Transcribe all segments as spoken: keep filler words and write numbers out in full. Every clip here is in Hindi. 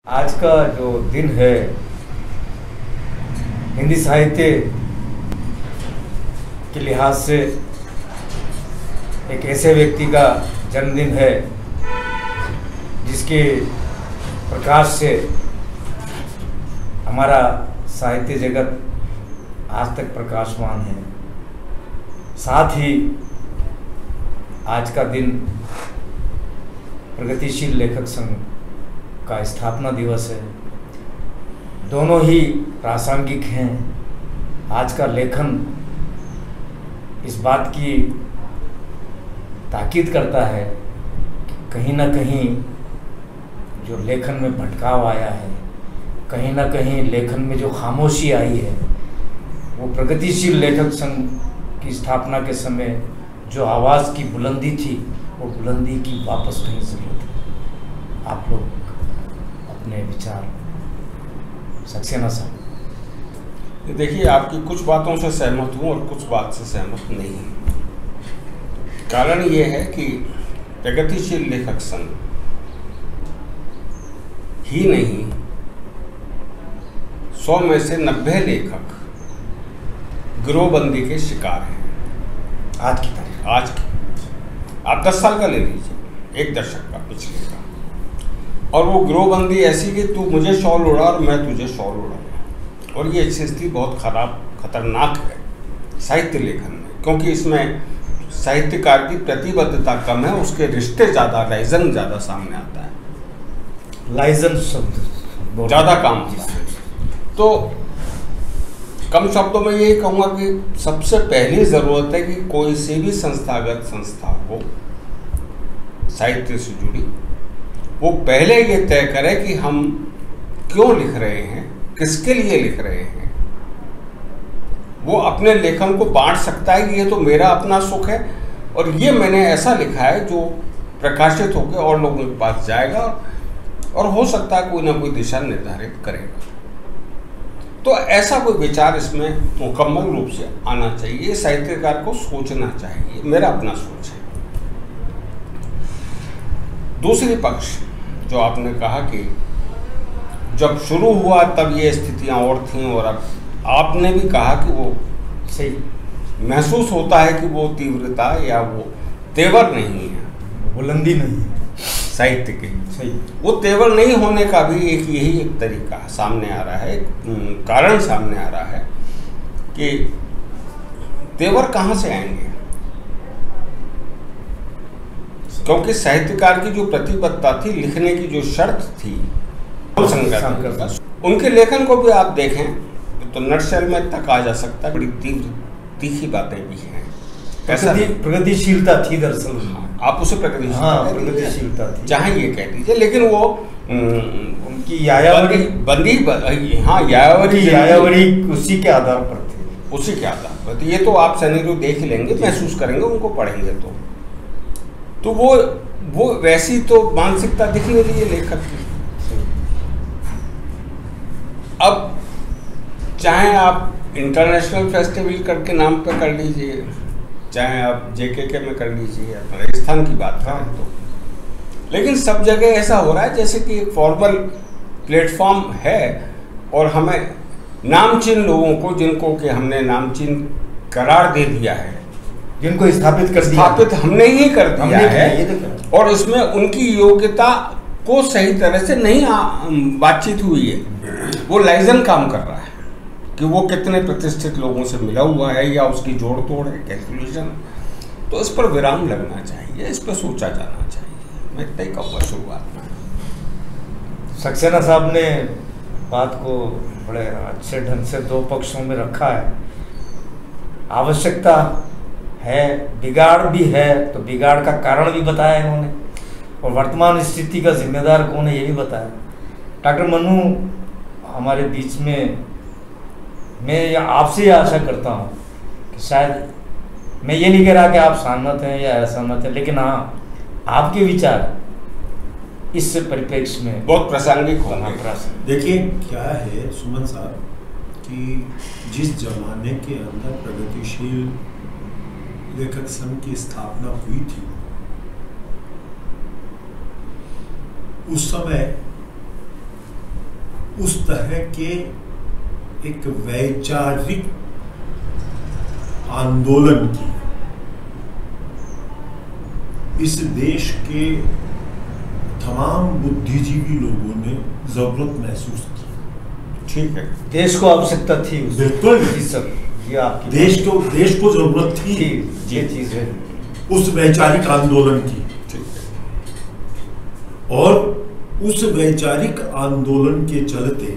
आज का जो दिन है हिंदी साहित्य के लिहाज से एक ऐसे व्यक्ति का जन्मदिन है जिसके प्रकाश से हमारा साहित्य जगत आज तक प्रकाशमान है। साथ ही आज का दिन प्रगतिशील लेखक संघ का स्थापना दिवस है। दोनों ही प्रासंगिक हैं। आज का लेखन इस बात की ताकीद करता है कि कहीं ना कहीं जो लेखन में भटकाव आया है, कहीं ना कहीं लेखन में जो खामोशी आई है, वो प्रगतिशील लेखक संघ की स्थापना के समय जो आवाज़ की बुलंदी थी, वो बुलंदी की वापस कहीं ज़रूरत है। आप लोग अपने विचार सक्सेना साहब। देखिए, आपकी कुछ बातों से सहमत हूँ और कुछ बात से सहमत नहीं हूँ। कारण ये है कि प्रगतिशील लेखक संघ ही नहीं, सौ में से नब्बे लेखक गिरोहबंदी के शिकार हैं आज की तारीख। आज की आप दस साल का ले लीजिए, एक दशक का, पिछले का, और वो गिरोहबंदी ऐसी कि तू मुझे शॉल उड़ा और मैं तुझे शॉल उड़ाऊंगा। और ये स्थिति बहुत खराब, खतरनाक है साहित्य लेखन में, क्योंकि इसमें साहित्यकार की प्रतिबद्धता कम है, उसके रिश्ते ज़्यादा, लाइजन ज़्यादा सामने आता है, लाइजन शब्द ज़्यादा काम होता है। तो कम शब्दों में यही कहूँगा कि सबसे पहली ज़रूरत है कि कोई सी भी संस्थागत संस्था हो साहित्य से जुड़ी, वो पहले ये तय करे कि हम क्यों लिख रहे हैं, किसके लिए लिख रहे हैं। वो अपने लेखन को बांट सकता है कि ये तो मेरा अपना सुख है और ये मैंने ऐसा लिखा है जो प्रकाशित होकर और लोगों के पास जाएगा और हो सकता है कोई ना कोई दिशा निर्धारित करेगा। तो ऐसा कोई विचार इसमें मुकम्मल रूप से आना चाहिए, साहित्यकार को सोचना चाहिए, मेरा अपना सोच है। दूसरी पक्ष जो आपने कहा कि जब शुरू हुआ तब ये स्थितियां और थीं, और अब आपने भी कहा कि वो सही महसूस होता है कि वो तीव्रता या वो तेवर नहीं है, बुलंदी नहीं है साहित्य के। सही, वो तेवर नहीं होने का भी एक यही एक तरीका सामने आ रहा है, एक कारण सामने आ रहा है कि तेवर कहाँ से आएंगे, क्योंकि साहित्यकार की जो प्रतिबद्धता थी, लिखने की जो शर्त थी, उनके लेखन को भी आप देखें तो नटशेल में तक आ जा सकता है। बड़ी तीव्र तीखी बातें भी हैं, प्रगतिशीलता थी दरअसल। हाँ, आप उसे प्रगतिशीलता हाँ, प्रगतिशीलता थी, चाहे ये कह दीजिए, लेकिन वो उनकी यायावरी बंदी, बंदी हाँ यायावरी यायावरी उसी के आधार पर थी, उसी के आधार पर। तो ये तो आप सैनिक देख लेंगे, महसूस करेंगे, उनको पढ़ेंगे तो तो वो वो वैसी तो मानसिकता दिख नहीं रही है लेखक की। अब चाहे आप इंटरनेशनल फेस्टिवल करके नाम पे कर लीजिए, चाहे आप जेकेके में कर लीजिए, राजस्थान की बात करें तो, लेकिन सब जगह ऐसा हो रहा है जैसे कि एक फॉर्मल प्लेटफॉर्म है और हमें नामचीन लोगों को, जिनको कि हमने नामचीन करार दे दिया है, जिनको स्थापित कर दिया, स्थापित हमने ही कर दिया है, ये तो और इसमें उनकी योग्यता को सही तरह से नहीं बातचीत हुई है। वो लाइजन काम कर रहा है कि वो कितने प्रतिष्ठित लोगों से मिला हुआ है या उसकी जोड़ तोड़ है, कैलकुलेशन। तो इस पर विराम लगना चाहिए, इस पर सोचा जाना चाहिए। मैं इतना ही कहूँगा शुरुआत में। सक्सेना साहब ने बात को बड़े अच्छे ढंग से दो पक्षों में रखा है। आवश्यकता है, बिगाड़ भी है, तो बिगाड़ का कारण भी बताया इन्होंने, और वर्तमान स्थिति का जिम्मेदार कौन है ये भी बताया। डॉक्टर मनु हमारे बीच में, मैं आपसे आशा करता हूँ कि शायद, मैं ये नहीं कह रहा कि आप सहमत हैं या असहमत हैं, लेकिन हाँ, आपके विचार इस परिप्रेक्ष्य में बहुत प्रासंगिक होंगे। देखिए क्या है सुमन साहब, कि जिस जमाने के अंदर प्रगतिशील लेखक संघ की स्थापना हुई थी, उस समय उस तरह के एक वैचारिक आंदोलन की इस देश के तमाम बुद्धिजीवी लोगों ने जरूरत महसूस की। ठीक है, देश को आवश्यकता थी उस- बिल्कुल जी सर, ये आपकी देश को देश को जरूरत थी थी, ये चीज है। उस वैचारिक आंदोलन की। ठीक है। और उस वैचारिक आंदोलन के चलते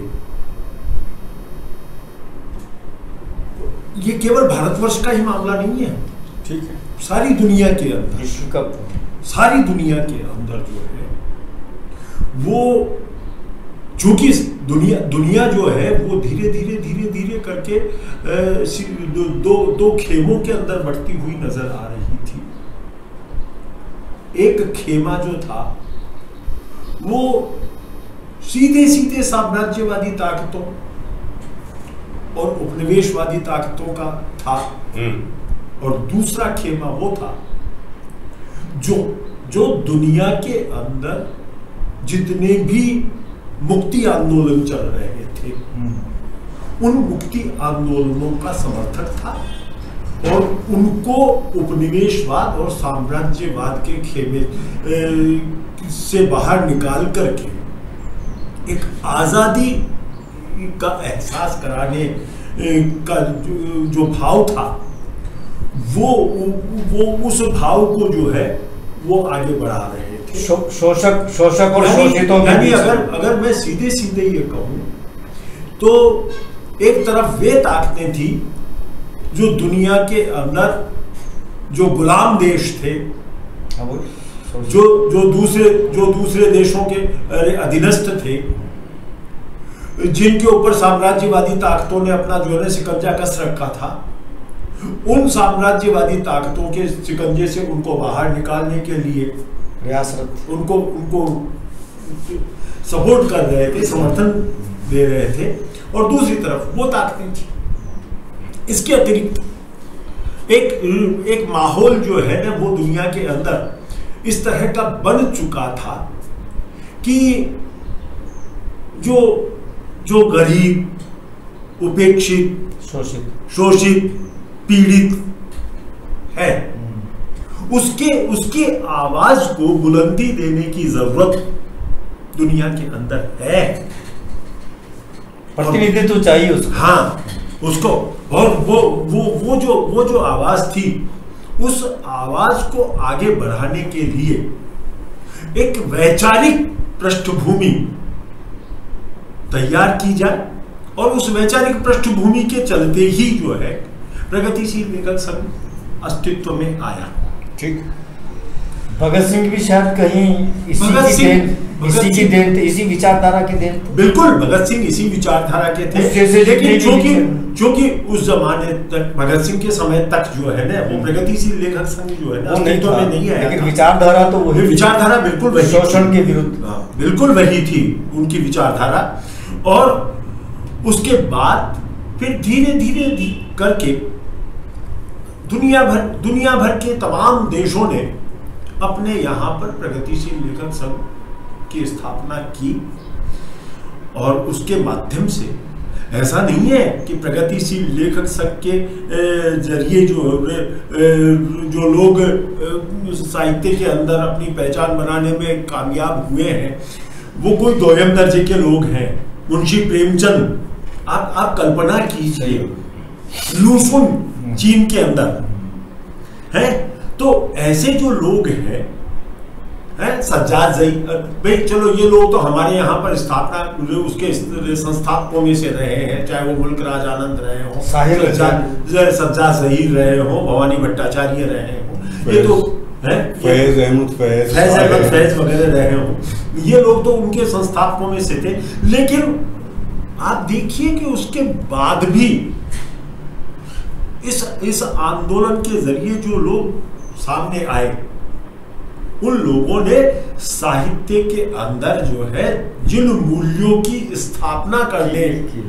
ये केवल भारतवर्ष का ही मामला नहीं है, ठीक है, सारी दुनिया के अंदर विश्व का सारी दुनिया के अंदर जो है वो, चूंकि दुनिया दुनिया जो है वो धीरे धीरे धीरे धीरे करके अ, दो, दो दो खेमों के अंदर बढ़ती हुई नजर आ रही थी। एक खेमा जो था वो सीधे सीधे साम्राज्यवादी ताकतों और उपनिवेशवादी ताकतों का था, और दूसरा खेमा वो था जो जो दुनिया के अंदर जितने भी मुक्ति आंदोलन चल रहे थे उन मुक्ति आंदोलनों का समर्थक था, और उनको उपनिवेशवाद और साम्राज्यवाद के खेमे से बाहर निकाल करके एक आजादी का एहसास कराने का जो, जो भाव था वो वो उस भाव को जो है वो आगे बढ़ा रहे थे। शो, शोषक शोषक और शोषितों के यानी बीच अगर अगर मैं सीधे सीधे ये कहूं तो एक तरफ वे ताकतें थी जो दुनिया के अंदर जो गुलाम देश थे, जो जो दूसरे जो दूसरे देशों के अधीनस्थ थे, जिनके ऊपर साम्राज्यवादी ताकतों ने अपना जो है शिकंजा कस रखा था, उन साम्राज्यवादी ताकतों के शिकंजे से उनको बाहर निकालने के लिए प्रयासरत उनको उनको सपोर्ट कर रहे थे, समर्थन दे रहे थे, और दूसरी तरफ वो ताकतें थी। इसके अतिरिक्त एक एक माहौल जो है ना वो दुनिया के अंदर इस तरह का बन चुका था कि जो जो गरीब, उपेक्षित, शोषित शोषित, पीड़ित है, उसके उसके आवाज को बुलंदी देने की जरूरत दुनिया के अंदर है। प्रतिनिधित्व चाहिए उसको। हाँ, उसको, और वो वो वो जो वो जो आवाज थी, उस आवाज को आगे बढ़ाने के लिए एक वैचारिक पृष्ठभूमि तैयार की जाए, और उस वैचारिक पृष्ठभूमि के चलते ही जो है प्रगतिशील लेखक संघ अस्तित्व में आया। ठीक। भगत सिंह भी शायद कहीं इसी भगत की सिंह- देन भगत इसी की सिंह- देन इसी विचारधारा की देन थे। बिल्कुल, भगत सिंह इसी विचारधारा के थे, उस जैसे लेकिन जितने चूंकि भी- चूंकि उस जमाने तक, भगत सिंह के समय तक जो है ना वो प्रगतिशील लेखक संघ जो है ना वो नहीं अस्तित्व था, में नहीं आया लेकिन था। विचारधारा तो वही ये विचारधारा बिल्कुल वही थी। शोषण के विरुद्ध। हाँ, बिल्कुल वही थी उनकी विचारधारा। और उसके बाद फिर धीरे धीरे धी- करके दुनिया भर दुनिया भर के तमाम देशों ने अपने यहाँ पर प्रगतिशील लेखक संघ की स्थापना की, और उसके माध्यम से ऐसा नहीं है कि प्रगतिशील लेखक संघ के जरिए जो जो लोग साहित्य के अंदर अपनी पहचान बनाने में कामयाब हुए हैं वो कोई दोयम दर्जे के लोग हैं। मुंशी प्रेमचंद, आप आप कल्पना कीजिए, लुसुन चीन के अंदर है, तो ऐसे जो लोग हैं हैं सज्जाद जई, भाई चलो ये लोग तो हमारे यहाँ पर स्थापना उसके संस्थापकों में से रहे हैं, चाहे वो मुल्क राज आनंद रहे हो, साहिर सज्जाद सज्जाद जहीर रहे हो, भवानी भट्टाचार्य रहे हो, ये तो है फैज अहमद फैज फैज अहमद फैज वगैरह रहे हो, ये लोग तो उनके संस्थापकों में से थे। लेकिन आप देखिए कि उसके बाद भी इस इस आंदोलन के जरिए जो लोग सामने आए, उन लोगों ने साहित्य के अंदर जो है जिन मूल्यों की स्थापना करने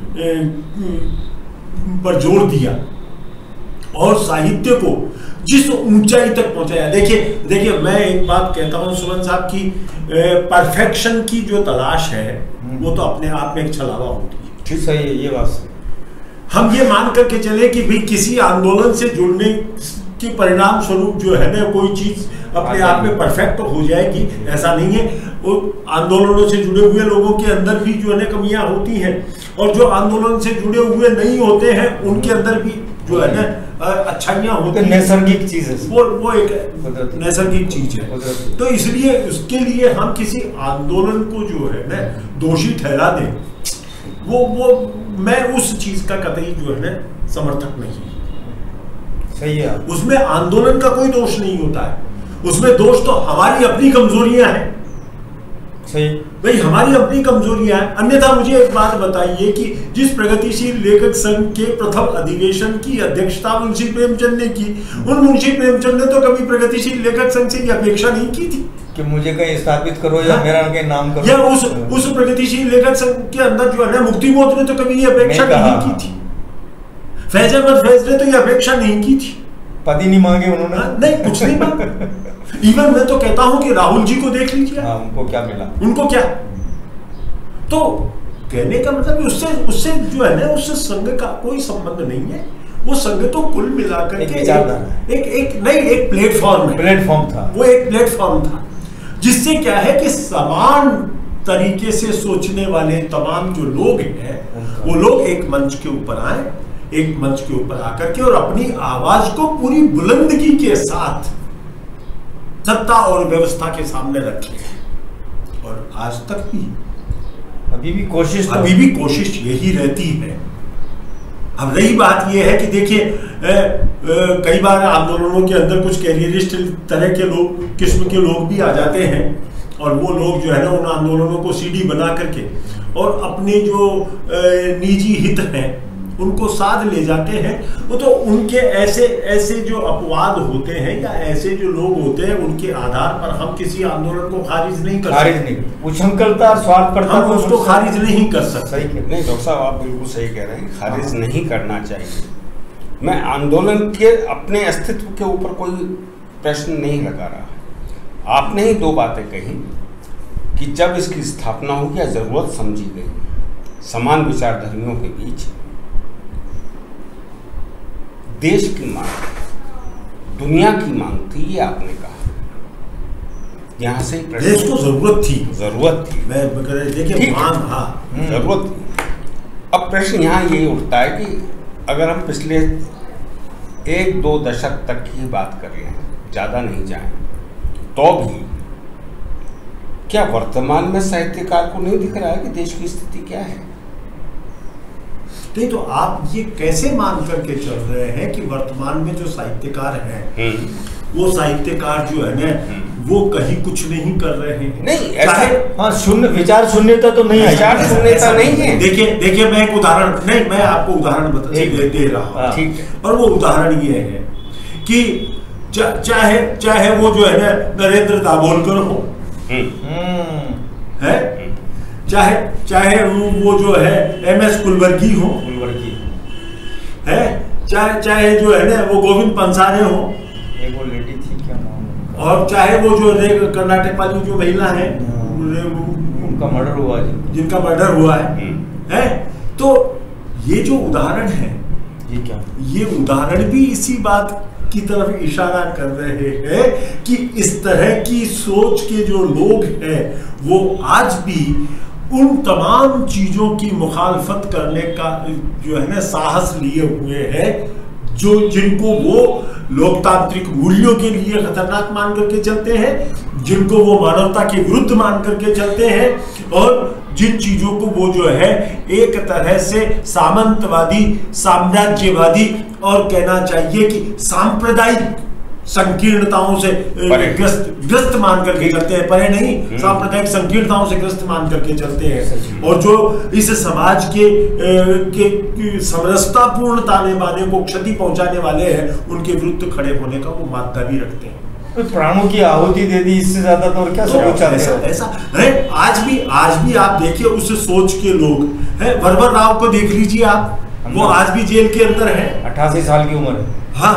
पर जोर दिया और साहित्य को जिस ऊंचाई तक पहुंचाया। देखिए देखिए मैं एक बात कहता हूं सुमन साहब की, परफेक्शन की जो तलाश है वो तो अपने आप में एक छलावा होती है। ठीक, सही है ये बात सही। हम ये मान करके चले कि भाई किसी आंदोलन से जुड़ने के परिणाम स्वरूप जो है ना कोई चीज अपने आप में परफेक्ट हो जाएगी, ऐसा नहीं है। वो आंदोलनों से जुड़े हुए लोगों के अंदर भी जो है ना कमियां होती हैं, और जो आंदोलन से जुड़े हुए नहीं होते हैं उनके अंदर भी जो है ना अच्छाइयाँ होती हैं। नैसर्गिक चीज है वो वो एक नैसर्गिक चीज है। तो इसलिए उसके लिए हम किसी आंदोलन को जो है ना दोषी ठहरा दें, वो वो मैं उस चीज का कतई जो है ना समर्थक नहीं। सही है। उसमें आंदोलन का कोई दोष नहीं होता है, उसमें दोष तो हमारी अपनी कमजोरियां हैं। सही भाई हमारी अपनी कमजोरियां हैं। अन्यथा मुझे एक बात बताइए कि जिस प्रगतिशील लेखक संघ के प्रथम अधिवेशन की अध्यक्षता मुंशी प्रेमचंद ने की, उन मुंशी प्रेमचंद ने तो कभी प्रगतिशील लेखक संघ से यह अपेक्षा नहीं की थी कि मुझे कहीं स्थापित करो या मेरा कहीं नाम करो, या उस उस प्रगतिशील लेखक संघ के अंदर जो है ना मुक्ति बोध ने तो कभी ये अपेक्षा नहीं की थी। फैज अहमद फैज ने तो ये अपेक्षा नहीं की थी। पद ही नहीं मांगे उन्होंने। नहीं, कुछ नहीं मांगा। इवन मैं तो कहता हूं कि राहुल जी को देख लीजिए। हाँ, उनको क्या मिला? उनको क्या? तो कहने का मतलब उससे उससे जो है ना उससे संघ का कोई संबंध नहीं है। वो संघ तो कुल मिलाकर एक के एक, एक एक नहीं एक प्लेटफॉर्म है। प्लेटफॉर्म था वो एक प्लेटफॉर्म था जिससे क्या है कि समान तरीके से सोचने वाले तमाम जो लोग हैं वो लोग एक मंच के ऊपर आए, एक मंच के ऊपर आकर के और अपनी आवाज को पूरी बुलंदगी के साथ सत्ता और व्यवस्था के सामने रखे। और आज तक भी अभी भी कोशिश अभी भी कोशिश यही रहती है। अब रही बात यह है कि देखिए कई बार आंदोलनों के अंदर कुछ कैरियरिस्ट तरह के लोग किस्म के लोग भी आ जाते हैं और वो लोग जो है ना उन आंदोलनों को सीडी बना करके और अपने जो निजी हित हैं उनको साथ ले जाते हैं। वो तो उनके ऐसे ऐसे जो अपवाद होते हैं या ऐसे जो लोग होते हैं उनके आधार पर हम किसी आंदोलन को खारिज नहीं कर खारिज नहीं उछंकलता स्वार्थपरता हम उसको खारिज नहीं कर सकते। सही कह नहीं डॉक्टर साहब, आप बिल्कुल सही कह रहे हैं, खारिज नहीं करना चाहिए। मैं आंदोलन के अपने अस्तित्व के ऊपर कोई प्रश्न नहीं लगा रहा। आपने ही दो बातें कही कि जब इसकी स्थापना हुई या जरूरत समझी गई समान विचारधारियों के बीच, देश की मांग, दुनिया की मांग थी, ये आपने कहा। यहाँ से देश को जरूरत थी जरूरत थी मैं देखिए मांग, हाँ जरूरत थी। अब प्रश्न यहाँ ये उठता है कि अगर हम पिछले एक दो दशक तक की बात कर लें, ज़्यादा नहीं जाएं, तो भी क्या वर्तमान में साहित्यकार को नहीं दिख रहा है कि देश की स्थिति क्या है? नहीं तो आप ये कैसे मान करके चल रहे हैं कि वर्तमान में जो साहित्यकार हैं वो साहित्यकार जो है ना वो कहीं कुछ नहीं कर रहे हैं? नहीं ऐसा, हाँ शून्य विचार शून्यता तो नहीं है, विचार शून्यता नहीं है। देखिए देखिए मैं एक उदाहरण नहीं मैं आपको उदाहरण बता दे, दे रहा हूँ, ठीक है। और वो उदाहरण ये है कि चा, चाहे चाहे वो जो है ना नरेंद्र दाभोलकर हो, है चाहे चाहे वो जो है एम एस कुलवर्गी हो, कुलवर्गी है चाहे चाहे जो है ना वो गोविंद पंसारे हो, एक वो लेडी थी क्या नाम, और चाहे वो जो कर्नाटक वाली जो महिला है उनका मर्डर हुआ जिनका मर्डर हुआ है, है तो ये जो उदाहरण है ये क्या ये उदाहरण भी इसी बात की तरफ इशारा कर रहे हैं कि इस तरह की सोच के जो लोग हैं वो आज भी उन तमाम चीजों की मुखालफत करने का जो है ना साहस लिए हुए हैं जो जिनको वो लोकतांत्रिक मूल्यों के लिए खतरनाक मान करके चलते हैं, जिनको वो मानवता के विरुद्ध मान करके चलते हैं, और जिन चीजों को वो जो है एक तरह से सामंतवादी, साम्राज्यवादी और कहना चाहिए कि सांप्रदायिक संकीर्णताओं से ग्रस्त ग्रस्त मान करके चलते हैं, परे नहीं सांप्रदायिक संकीर्णताओं से ग्रस्त मान करके चलते हैं, और जो इस समाज के के समरसतापूर्ण ताने बाने को क्षति पहुंचाने वाले हैं उनके विरुद्ध खड़े होने का वो मान्यता भी रखते हैं। प्राणों की आहुति दे दी, इससे ज्यादा तो और क्या सोच ऐसा, ऐसा है। आज भी आज भी आप देखिए उस सोच के लोग हैं। वरवर राव को देख लीजिए आप, वो आज भी जेल के अंदर है, अट्ठासी साल की उम्र है। हाँ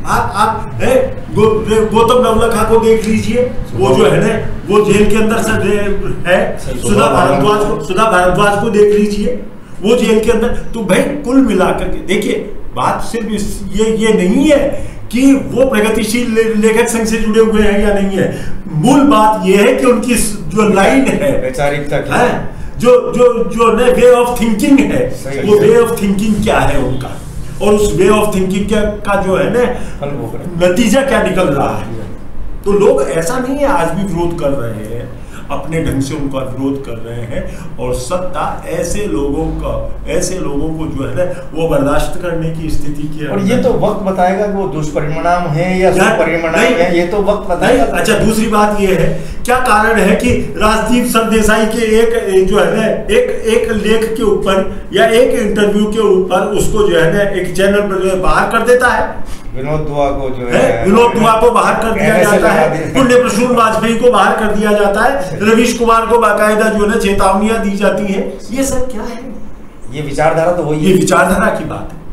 आप आप है गो, गौतम नवलखा को देख लीजिए, वो जो है ना वो जेल के अंदर से है। सुधा भारद्वाज को सुधा भारद्वाज को देख लीजिए, वो जेल के अंदर। तो भाई कुल मिलाकर के देखिए, बात सिर्फ ये ये नहीं है कि वो प्रगतिशील लेखक संघ से जुड़े हुए हैं या नहीं है। मूल बात ये है कि उनकी जो लाइन है वैचारिकता है, जो जो जो ने वे ऑफ थिंकिंग है, वो वे ऑफ थिंकिंग क्या है उनका, और उस वे ऑफ थिंकिंग का, का जो है ना नतीजा क्या निकल रहा है। तो लोग ऐसा नहीं है आज भी विरोध कर रहे हैं, अपने ढंग से उनका विरोध कर रहे हैं, और सत्ता ऐसे लोगों का ऐसे लोगों को जो है ना वो बर्दाश्त करने की स्थिति की। और ये तो वक्त बताएगा कि वो दुष्परिणाम है या सुपरिणाम है, ये तो वक्त बताएगा। अच्छा, दूसरी बात ये है, क्या कारण है कि राजदीप सरदेसाई के एक जो है ना एक एक लेख के ऊपर या एक इंटरव्यू के ऊपर उसको जो है ना एक चैनल पर बाहर कर देता है, विनोद दुआ को जो है, है विनोद दुआ को बाहर कर दिया जाता है, पुण्य प्रसून वाजपेयी को बाहर कर दिया जाता है, रवीश कुमार को बाकायदा जो है चेतावनियां दी जाती हैं। ये सब क्या है? ये विचारधारा तो वही, ये विचारधारा की बात है।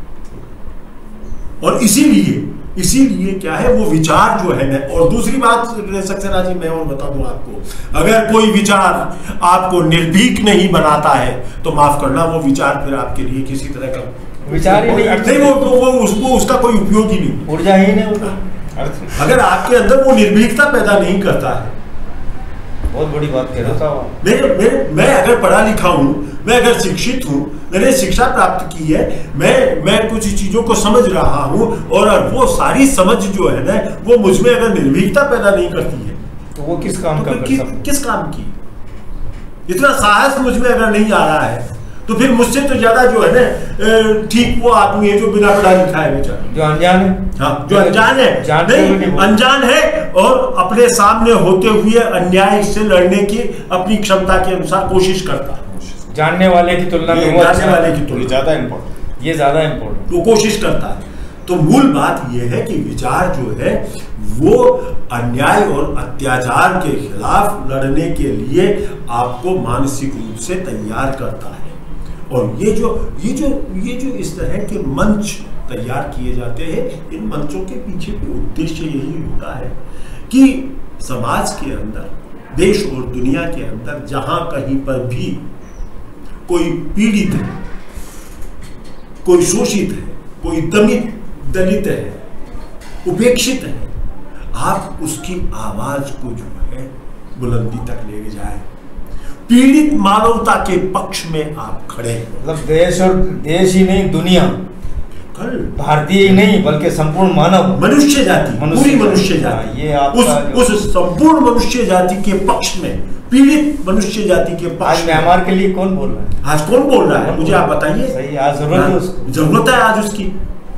और इसीलिए इसीलिए क्या है वो विचार जो है ना। और दूसरी बात सक्सेना जी मैं और बता दूं आपको, अगर कोई विचार आपको निर्भीक नहीं बनाता है तो माफ करना, वो विचार फिर आपके लिए किसी तरह का विचार ही नहीं, वो, वो, वो उसको उसका कोई उपयोग ही नहीं, ऊर्जा ही नहीं होता। अगर आपके अंदर वो निर्भीकता पैदा नहीं करता है। बहुत बड़ी बात कह रहा था। मेरे, मेरे, मैं अगर पढ़ा लिखा हूँ, मैं अगर शिक्षित हूँ, मैंने शिक्षा प्राप्त की है, मैं मैं कुछ चीजों को समझ रहा हूँ, और वो सारी समझ जो है ना वो मुझमें अगर निर्भीकता पैदा नहीं करती है तो वो किस काम तो का कि, किस काम की? इतना साहस मुझमें अगर नहीं आ रहा है तो फिर मुझसे तो ज्यादा जो है ना ठीक वो आदमी है जो बिना पढ़ा लिखा है बेचारा, जो अनजान है। हाँ, जो अनजान है, नहीं, नहीं अनजान है, और अपने सामने होते हुए अन्याय से लड़ने की अपनी क्षमता के अनुसार कोशिश करता है। जानने वाले की तुलना में जानने वाले की तुलना ज्यादा इम्पोर्टेंट, ये ज्यादा इम्पोर्टेंट, वो कोशिश करता है। तो मूल बात यह है कि विचार जो है वो अन्याय और अत्याचार के खिलाफ लड़ने के लिए आपको मानसिक रूप से तैयार करता है। और ये जो ये जो ये जो इस तरह के मंच तैयार किए जाते हैं, इन मंचों के पीछे भी उद्देश्य यही होता है कि समाज के अंदर, देश और दुनिया के अंदर जहां कहीं पर भी कोई पीड़ित है, कोई शोषित है, कोई दमित दलित है, उपेक्षित है, आप उसकी आवाज को जो है बुलंदी तक ले जाए, पीड़ित मानवता के पक्ष में आप खड़े। मतलब देश और देश ही नहीं, दुनिया, कल भारतीय ही नहीं बल्कि संपूर्ण मानव, मनुष्य जाति, पूरी मनुष्य जाति, ये उस उस संपूर्ण मनुष्य जाति के पक्ष में, पीड़ित मनुष्य जाति के पक्ष आज म्यांमार के लिए कौन बोल रहा है? आज कौन बोल रहा है? मुझे आप बताइए। सही, आज जरूरत है उसकी, जरूरत है आज उसकी,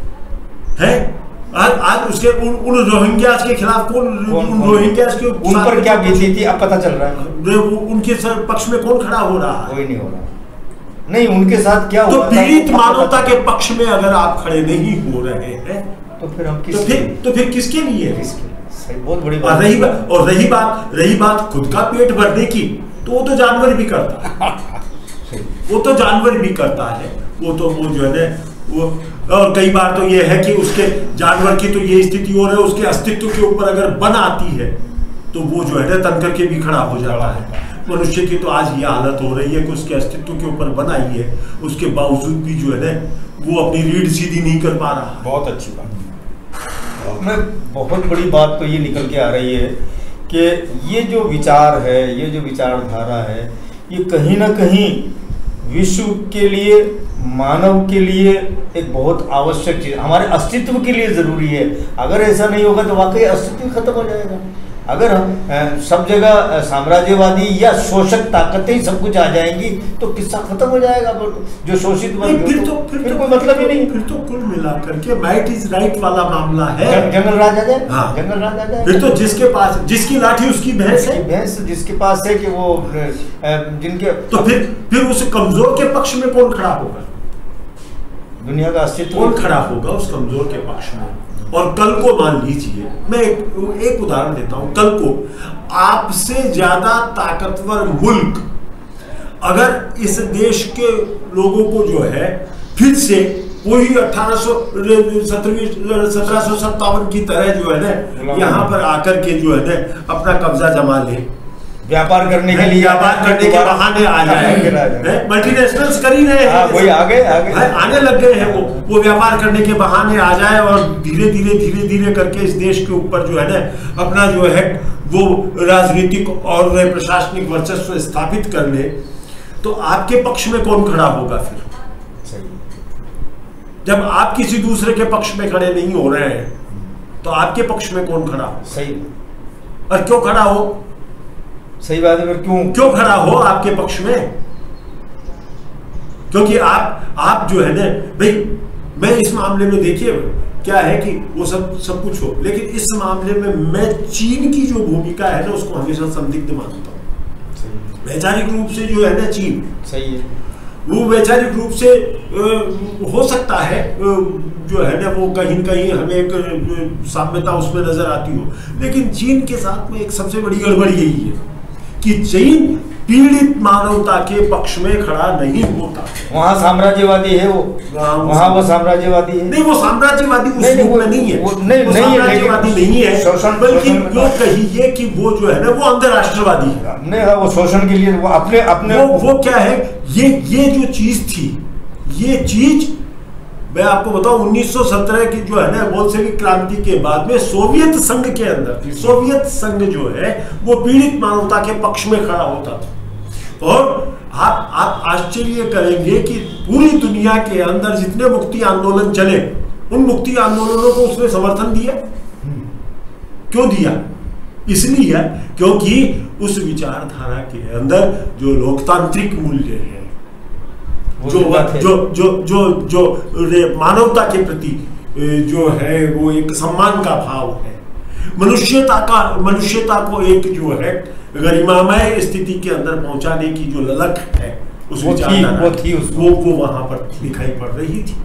है आज आज उसके उन, उन रोहिंग्यास के खिलाफ कौन, उन रोहिंग्यास के उन पर क्या बीती थी अब पता चल रहा है। उनके पक्ष में कौन खड़ा हो रहा है? कोई नहीं हो रहा। नहीं, उनके साथ क्या तो पीड़ित मानवता के पक्ष में अगर आप खड़े नहीं हो रहे हैं तो फिर हम किस तो फिर तो फिर किसके लिए? सही, बहुत बड़ी बात। रही बात और रही बात रही बात खुद का पेट भरने की, तो वो तो जानवर भी करता है वो तो जानवर भी करता है वो तो वो जो है वो। और कई बार तो ये है कि उसके जानवर की तो ये स्थिति हो रही है, उसके अस्तित्व के ऊपर अगर बन आती है तो वो जो है ना तन करके भी खड़ा हो जाता है। मनुष्य की तो आज ये हालत हो रही है कि उसके अस्तित्व के ऊपर बन आई है, उसके बावजूद भी जो है ना वो अपनी रीढ़ सीधी नहीं कर पा रहा। बहुत अच्छी बात। मैं बहुत बड़ी बात तो ये निकल के आ रही है कि ये जो विचार है, ये जो विचारधारा है, ये कहीं ना कहीं विश्व के लिए, मानव के लिए एक बहुत आवश्यक चीज, हमारे अस्तित्व के लिए जरूरी है। अगर ऐसा नहीं होगा तो वाकई अस्तित्व खत्म हो जाएगा। अगर हम सब जगह साम्राज्यवादी या शोषक ताकतें सब कुछ आ जाएंगी तो किस्सा खत्म हो जाएगा। जो शोषित वर्ग फिर तो फिर तो कोई मतलब ही नहीं। फिर तो कुल मिलाकर के राइट इज राइट वाला मामला है। जंगल राज आ जाए। हाँ। जंगल राज आ जाए। फिर तो जिसके पास जिसकी लाठी उसकी भैंस है, भैंस जिसके पास है कि वो जिनके तो फिर फिर उस कमजोर के पक्ष में कौन खड़ा होगा? दुनिया का अस्तित्व कौन खड़ा होगा उस कमजोर के पक्ष में? और कल को मान लीजिए, मैं एक, एक उदाहरण देता हूं, कल को आपसे ज्यादा ताकतवर मुल्क अगर इस देश के लोगों को जो है फिर से वही अठारह सौ सत्रहवीं सत्रह सौ सत्तावन की तरह जो है ना यहाँ पर आकर के जो है ना अपना कब्जा जमा ले, व्यापार करने के लिए, व्यापार करने के बहाने आ जाए। मल्टीनेशनल्स कर ही रहे हैं, वही आगे आगे आने लग गए हैं, वो वो व्यापार करने के बहाने आ जाए और धीरे धीरे धीरे धीरे करके इस देश के ऊपर जो है ना अपना जो है वो राजनीतिक और प्रशासनिक वर्चस्व स्थापित कर ले, तो आपके पक्ष में कौन खड़ा होगा फिर? जब आप किसी दूसरे के पक्ष में खड़े नहीं हो रहे हैं तो आपके पक्ष में कौन खड़ा हो? सही, और क्यों खड़ा हो? सही बात है, क्यों क्यों खड़ा हो आपके पक्ष में? क्योंकि आप आप जो है ना भाई, मैं इस मामले में देखिए क्या है कि वो सब सब कुछ हो, लेकिन इस मामले में मैं चीन की जो भूमिका है ना उसको हमेशा संदिग्ध मानता हूँ। वैचारिक रूप से जो है ना चीन सही है, वो वैचारिक रूप से आ, हो सकता है आ, जो है ना वो कहीं न कहीं हमें एक साम्यता उसमें नजर आती हो, लेकिन चीन के साथ में एक सबसे बड़ी गड़बड़ी यही है कि चीन पीड़ित मानवता के पक्ष में खड़ा नहीं होता। वहाँ साम्राज्यवादी है वो, वहाँ वो साम्राज्यवादी है। नहीं, वो साम्राज्यवादी उस नहीं, रूप में नहीं है, वो नहीं, वो नहीं है, साम्राज्यवादी नहीं है, शोषण, बल्कि वो कहिए कि वो जो है ना वो अंतरराष्ट्रवादी है। नहीं, वो शोषण के लिए वो अपने अपने वो वो क्या है, ये ये जो चीज थी, ये चीज मैं आपको बताऊं उन्नीस सौ सत्रह की जो है ना बोल्शेविक क्रांति के बाद में सोवियत संघ के अंदर थी। सोवियत संघ जो है वो पीड़ित मानवता के पक्ष में खड़ा होता था, और आप आप आश्चर्य करेंगे कि पूरी दुनिया के अंदर जितने मुक्ति आंदोलन चले उन मुक्ति आंदोलनों को उसने समर्थन दिया। क्यों दिया? इसलिए क्योंकि उस विचारधारा के अंदर जो लोकतांत्रिक मूल्य है, जो जो जो जो जो मानवता के प्रति जो है वो एक सम्मान का भाव है, मनुष्यता का मनुष्यता को एक जो है गरिमामय स्थिति के अंदर पहुंचाने की जो ललक है उस विचारधारा वो थी वो वो वहां पर दिखाई पड़ रही थी।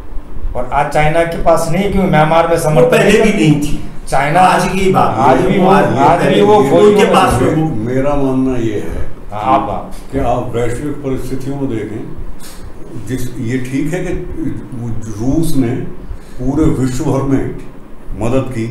और आज चाइना के पास नहीं, क्यों म्यांमार में समर्थन पहले भी नहीं थी, चाइना आज की बात आज भी वो आज भी वो उनके पास में। मेरा मानना ये है आप कि आप वैश्विक परिस्थितियों में देखें, जिस ये ठीक है कि रूस ने पूरे विश्व भर में मदद की,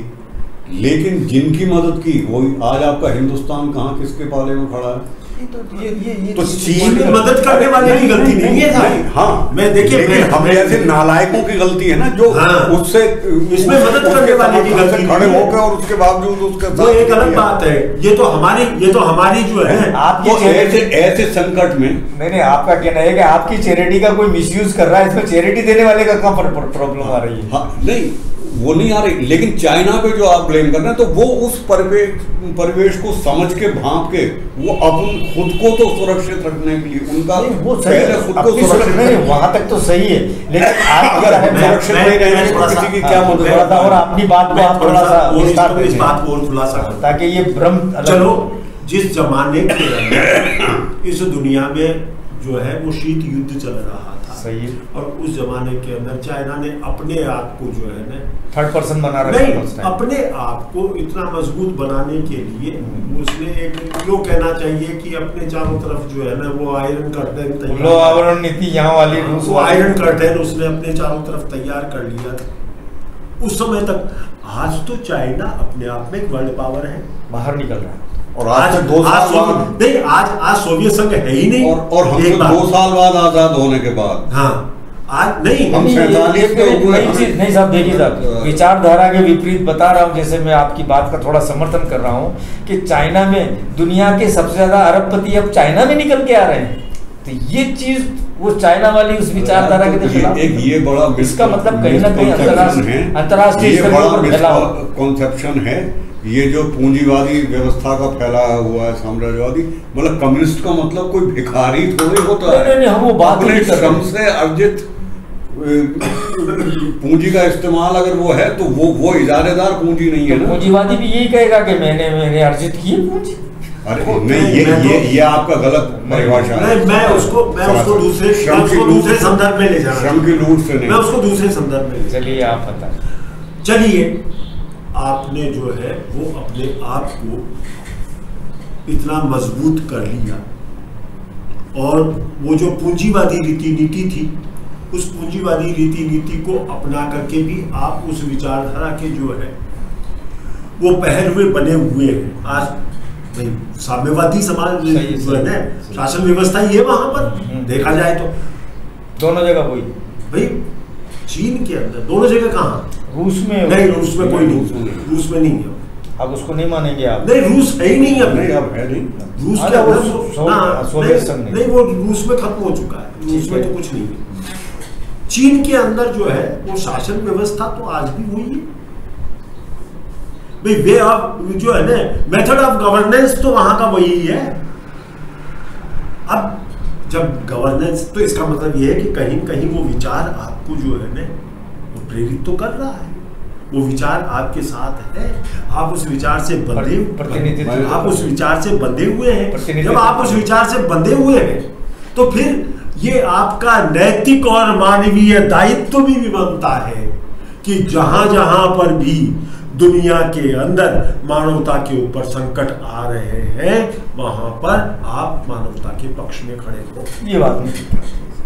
लेकिन जिनकी मदद की वो आज आपका हिंदुस्तान कहाँ किसके पाले में खड़ा है? तो ये ये ये तो चीन में मदद करने वाले की गलती नहीं है साहब। हाँ, मैं देखिए मैं हम जैसे नालायकों की गलती है ना, जो हाँ, उससे इसमें मदद करने वाले की गलती खड़े होकर और उसके बावजूद उसके वो एक अलग बात है। ये तो हमारी ये तो हमारी जो है आपको ऐसे ऐसे संकट में नहीं नहीं आपका कहना है कि आपकी चैरिटी का कोई मिसयूज कर रहा है, इसमें चैरिटी देने वाले का कहाँ प्रॉब्लम आ रही है? हाँ, नहीं वो नहीं आ रही, लेकिन चाइना पे जो आप ब्लेम कर रहे हैं तो वो उस परिवेश परिवेश को समझ के भांप के वो अपन खुद को तो सुरक्षित रखने के लिए उनका वो पहले खुद को सुरक्षित नहीं, वहां तक तो सही है, लेकिन आप अगर हम सुरक्षित नहीं रहेंगे तो किसी की क्या मदद? थोड़ा सा और अपनी बात को आप थोड़ा सा विस्तार इस बात को और खुलासा करें ताकि ये भ्रम। चलो, जिस जमाने के अंदर इस दुनिया में जो है वो शीत युद्ध चल रहा था, सही है, और उस जमाने के अंदर चाइना ने अपने आप को जो है ना थर्ड पर्सन बना रखा नहीं, था उस टाइम। अपने आप को इतना मजबूत बनाने के लिए उसने एक क्यों कहना चाहिए कि अपने चारों तरफ जो है ना वो आयरन कर्टन तैयार, लो आवरण नीति यहाँ वाली रूस वो आयरन कर्टन उसने अपने चारों तरफ तैयार कर लिया था उस समय तक। आज तो चाइना अपने आप में एक वर्ल्ड पावर है, बाहर निकल रहा है, और आज से दो साल बाद नहीं, आज आज सोवियत संघ है ही नहीं, और और हम दो साल बाद आजाद होने के बाद हाँ आज नहीं हम सैंतालीस के नई चीज नहीं साहब। देखिए साहब, विचारधारा के विपरीत बता रहा हूँ, जैसे मैं आपकी बात का थोड़ा समर्थन कर रहा हूँ कि चाइना में दुनिया के सबसे ज्यादा अरबपति अब चाइना में निकल के आ रहे हैं, तो ये चीज वो चाइना वाली उस विचारधारा के खिलाफ एक ये बड़ा इसका मतलब कहीं ना कहीं अंतरराष्ट्रीय अंतरराष्ट्रीय स्तर पर फैला कॉन्सेप्शन है। ये जो पूंजीवादी व्यवस्था का फैलाया हुआ है साम्राज्यवादी, मतलब कम्युनिस्ट का मतलब कोई भिखारी थोड़ी होता है। नहीं, नहीं, हम वो बात अपने श्रम से अर्जित पूंजी का इस्तेमाल अगर वो है तो वो वो इजारेदार पूंजी नहीं है ना। पूंजीवादी भी यही कहेगा कि मैंने मैंने अर्जित की है पूंजी। अरे नहीं, ये ये ये आपका गलत परिभाषा है। मैं उसको मैं उसको दूसरे श्रम की दूसरे संदर्भ में ले जा रहा हूं, श्रम की लूट से नहीं, मैं उसको दूसरे संदर्भ में। चलिए आप बताएं। चलिए, आपने जो है वो अपने आप को इतना मजबूत कर लिया, और वो जो पूंजीवादी रीति नीति थी उस पूंजीवादी रीति नीति को अपना करके भी आप उस विचारधारा के जो है वो पहलुए बने हुए हैं। आज भाई साम्यवादी समाज जो है ना, शासन व्यवस्था ही है वहां पर देखा जाए तो दोनों जगह वही। भाई चीन के अंदर दोनों जगह कहाँ? रूस में नहीं, रूस में कोई नहीं, रूस में नहीं है। अब उसको नहीं मानेंगे आप? नहीं, रूस है ही नहीं अब। नहीं, अब है नहीं। रूस के अंदर नहीं, वो रूस में खत्म हो चुका है, रूस में तो कुछ नहीं है। चीन के अंदर जो है वो शासन व्यवस्था तो आज भी वही है भाई। वे ऑफ जो है ना, मेथड ऑफ गवर्नेंस तो वहां का वही है। अब जब गवर्नेंस, तो इसका मतलब ये है कि कहीं कहीं वो विचार आपको जो है ना वो प्रेरित तो कर रहा है, वो विचार आपके साथ है, आप उस विचार से बंधे प्रतिनिधित्व, आप उस विचार से बंधे हुए हैं। जब आप उस विचार से बंधे हुए हैं तो फिर ये आपका नैतिक और मानवीय दायित्व भी बनता है कि जहां जहां पर भी दुनिया के अंदर मानवता के ऊपर संकट आ रहे हैं वहां पर आप मानवता के पक्ष में खड़े हो। ये बात नहीं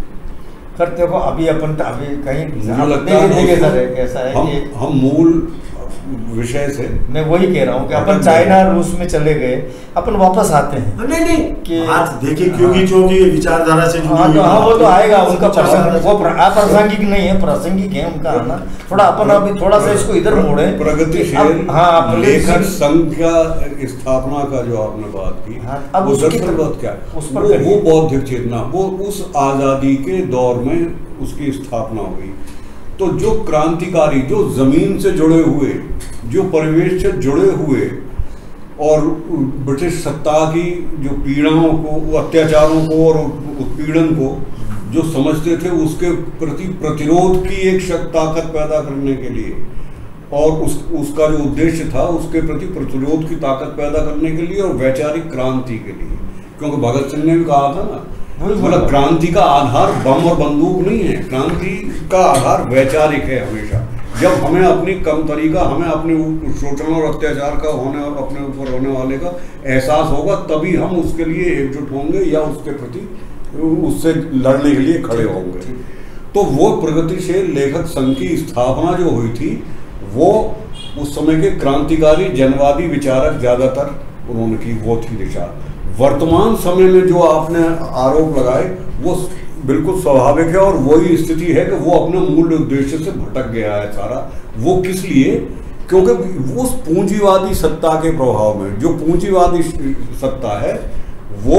करते हो। अभी अपन अभी कहीं मुझे लगता है सर ऐसा है हम, कि हम मूल विषय से, मैं वही कह रहा हूँ कि अपन चाइना रूस में चले गए, अपन वापस आते हैं। नहीं नहीं कि बात देखिए, क्योंकि क्योंकि विचारधारा से हाँ तो हाँ वो तो आएगा उनका प्रसंग, वो अप्रासंगिक नहीं है, प्रासंगिक है उनका आना। थोड़ा अपन अभी थोड़ा सा इसको इधर मोड़े। प्रगतिशील हाँ लेखक संघ का स्थापना का जो आपने बात की, अब वो दरअसल बात क्या उस वो, पर वो बौद्धिक चेतना, वो उस आजादी के दौर में उसकी स्थापना हुई। तो जो क्रांतिकारी, जो जमीन से जुड़े हुए, जो परिवेश से जुड़े हुए और ब्रिटिश सत्ता की जो पीड़ाओं को, अत्याचारों को और उत्पीड़न को जो समझते थे, उसके प्रति प्रतिरोध की एक शक्ति ताकत पैदा करने के लिए और उस उसका जो उद्देश्य था उसके प्रति प्रतिरोध की ताकत पैदा करने के लिए और वैचारिक क्रांति के लिए। क्योंकि भगत सिंह ने भी कहा था ना, मतलब क्रांति का आधार बम और बंदूक नहीं है, क्रांति का आधार वैचारिक है हमेशा। जब हमें अपनी कमतरी का, हमें अपने शोषण और अत्याचार का होने और अपने ऊपर होने वाले का एहसास होगा, तभी हम उसके लिए एकजुट होंगे या उसके प्रति उससे लड़ने के लिए खड़े होंगे। तो वो प्रगतिशील लेखक संघ की स्थापना जो हुई थी, वो उस समय के क्रांतिकारी जनवादी विचारक ज्यादातर उन्होंने की, वो थी दिशा। वर्तमान समय में जो आपने आरोप लगाए वो बिल्कुल स्वाभाविक है और वही स्थिति है कि वो अपने मूल उद्देश्य से भटक गया है सारा। वो किस लिए? क्योंकि वो उस पूंजीवादी सत्ता के प्रभाव में, जो पूंजीवादी सत्ता है वो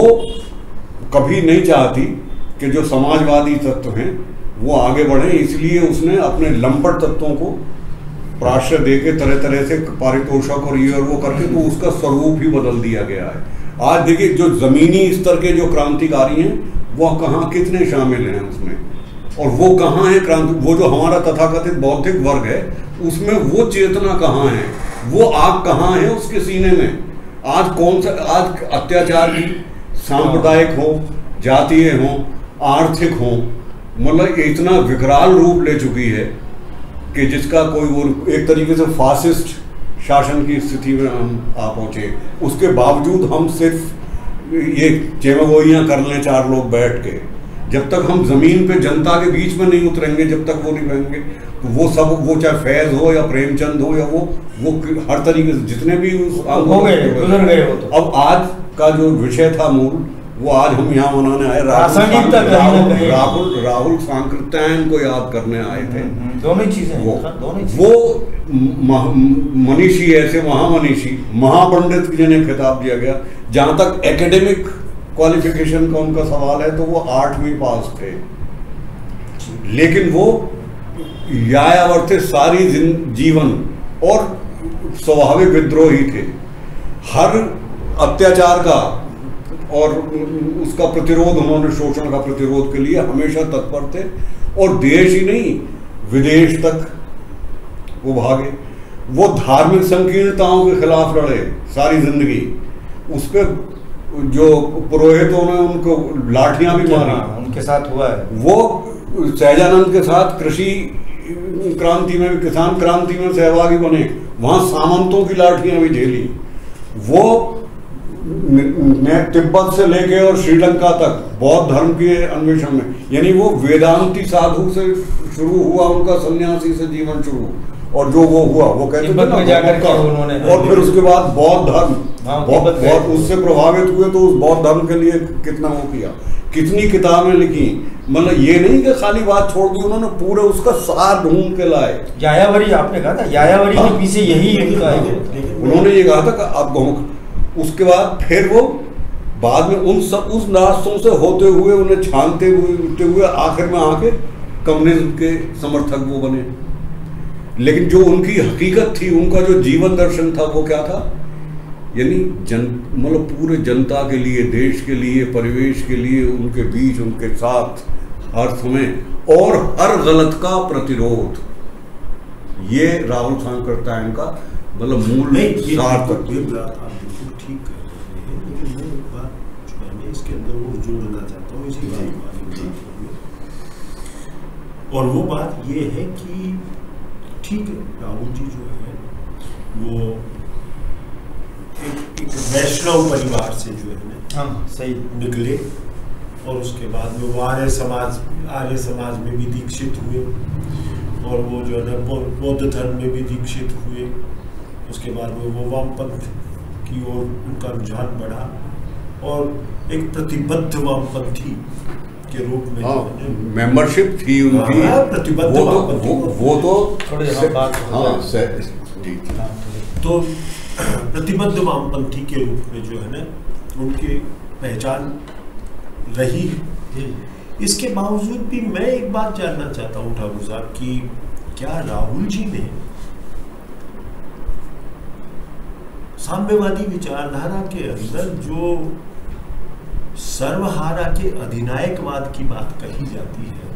कभी नहीं चाहती कि जो समाजवादी तत्व हैं वो आगे बढ़े, इसलिए उसने अपने लंपट तत्वों को प्राश्रय देके तरह तरह से पारितोषक और ये और वो करके तो उसका स्वरूप ही बदल दिया गया है। आज देखिए जो जमीनी स्तर के जो क्रांतिकारी हैं वो कहाँ, कितने शामिल हैं उसमें, और वो कहाँ है क्रांति, वो जो हमारा तथाकथित बौद्धिक वर्ग है उसमें वो चेतना कहाँ है, वो आग कहाँ है उसके सीने में। आज कौन सा, आज अत्याचार की सांप्रदायिक हो, जातीय हो, आर्थिक हो, मतलब इतना विकराल रूप ले चुकी है कि जिसका कोई वो एक तरीके से फासिस्ट शासन की स्थिति में हम आ पहुंचे। उसके बावजूद हम सिर्फ ये चेमगोइयाँ कर लें चार लोग बैठ के, जब तक हम जमीन पे जनता के बीच में नहीं उतरेंगे, जब तक वो नहीं बनेंगे, तो वो सब, वो चाहे फैज हो या प्रेमचंद हो या वो वो हर तरीके से जितने भी हो गए, गुजर गए हो। तो अब आज का जो विषय था मूल, वो आज हम यहाँ मनाने आए, राहुल राहुल राहुल सांकृत्यायन को याद करने आए थे। दोनों चीजें वो दोनों वो मनीषी, ऐसे महामनीषी, महापंडित जिन्हें खिताब दिया गया। जहां तक एकेडमिक क्वालिफिकेशन का उनका सवाल है तो वो आठवीं पास थे, लेकिन वो यायावर्थे सारी जीवन और स्वाभाविक विद्रोही थे। हर अत्याचार का और उसका प्रतिरोध, उन्होंने शोषण का प्रतिरोध के लिए हमेशा तत्पर थे, और देश ही नहीं विदेश तक वो भागे। वो धार्मिक संकीर्णताओं के खिलाफ लड़े सारी जिंदगी। उस पर जो पुरोहितों ने उनको लाठियां भी मारी, उनके साथ हुआ है। वो सहजानंद के साथ कृषि क्रांति में, किसान क्रांति में सहभागी बने, वहां सामंतों की लाठियां भी झेली। वो ने तिब्बत से लेके और श्रीलंका तक बौद्ध धर्म के अन्वेषण में, यानी वो वेदांती साधु से शुरू हुआ, उनका सन्यासी से जीवन शुरू, और जो वो हुआ वो कहते थे ना जाकर के उन्होंने, और फिर उसके बाद बौद्ध धर्म, बहुत बहुत उससे प्रभावित हुए तो उस बौद्ध धर्म के लिए कितना वो किया, कितनी किताबें लिखी। मतलब ये नहीं कि खाली बात छोड़ दी, उन्होंने पूरे उसका सार ढूंढ के लाए। यायावरी आपने कहा था, यायावरी के पीछे यही एक उन्होंने ये कहा था कि अब उसके बाद फिर वो बाद में उन सब उस रास्तों से होते हुए उन्हें छानते हुए उठते हुए आखिर में आके कम्युनिज्म के समर्थक वो बने। लेकिन जो उनकी हकीकत थी, उनका जो जीवन दर्शन था वो क्या था, यानी जन मतलब पूरे जनता के लिए, देश के लिए, परिवेश के लिए, उनके बीच उनके साथ हर समय और हर गलत का प्रतिरोध, ये राहुल सांकृत्यायन का मतलब मूल सार तक। ठीक कर रहे हैं, लेकिन मैं एक बात जो है मैं इसके अंदर वो जोड़ना चाहता हूँ इसी बात में, और वो बात ये है कि ठीक है, राहुल जी जो है वो एक, एक वैष्णव परिवार से जो है ना हाँ सही निकले, और उसके बाद में वो आर्य समाज आर्य समाज में भी दीक्षित हुए, और वो जो है ना बौद्ध धर्म में भी दीक्षित हुए। उसके बाद में वो वामपंथ की ओर उनका रुझान बढ़ा, और एक प्रतिबद्ध वामपंथी के रूप में हाँ, मेंबरशिप थी उनकी, हाँ, प्रतिबद्ध वो तो वामपंथी, वो, वो तो थोड़े हम बात हाँ, से, जी, तो प्रतिबद्ध वामपंथी के रूप में जो है ना उनकी पहचान रही है। इसके बावजूद भी मैं एक बात जानना चाहता हूँ ठाकुर साहब कि क्या राहुल जी ने साम्यवादी विचारधारा के अंदर जो सर्वहारा के अधिनायकवाद की बात कही जाती है,